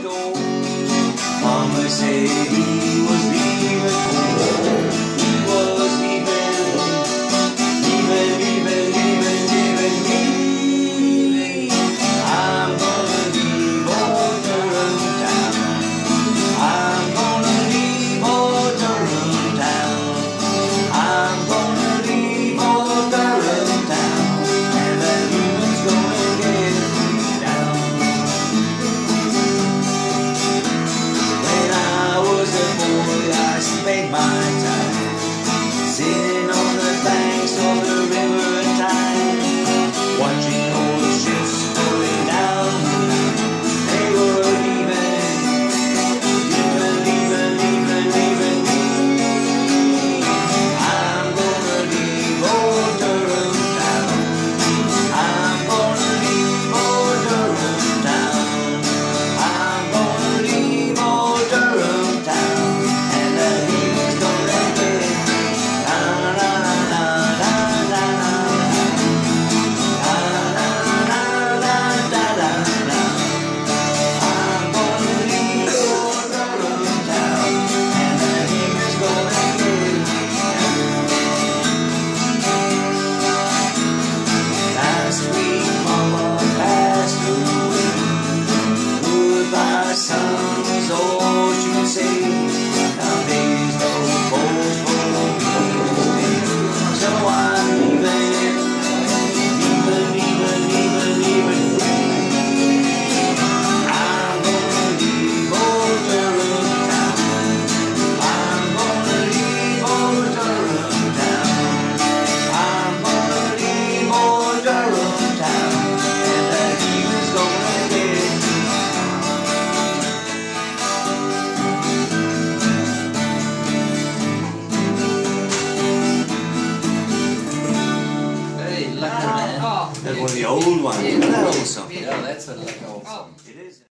go. Mama said he was leaving. He was leaving, leaving me. I'm gonna leave old Durham town. I'm gonna leave old Durham town. I'm gonna leave old Durham town, and the humans gonna get me down. When I was a boy, I spent my time sitting on the banks of the river Tyne, watching all the ships going down. They were leaving me. I'm gonna leave old Durham town. I'm gonna leave old Durham town. I'm gonna leave old Durham town, and the heathen's gonna get me. La la la la la la la la la la. I'm gonna leave old Durham town, and the heathen's gonna get me. Last week Mama passed away. Goodbye, son, is all she'd say. Nowadays no calls for me to stay. So I'm leaving free. I'm gonna leave old Durham town. I'm gonna leave old Durham town. I'm gonna leave old Durham town, and the heathen's gonna get me. Hey, lucky man. That's one of the old ones. Isn't that old song? Yeah, that's a lucky old song. It is.